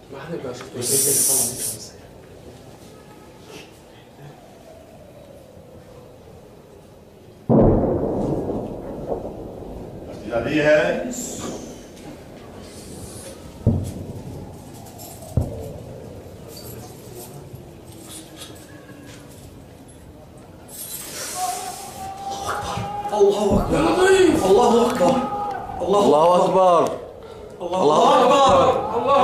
ما هنبقى شفت الفيديو طبعا مش خمسة. عليها الله أكبر الله أكبر الله أكبر. الله أكبر الله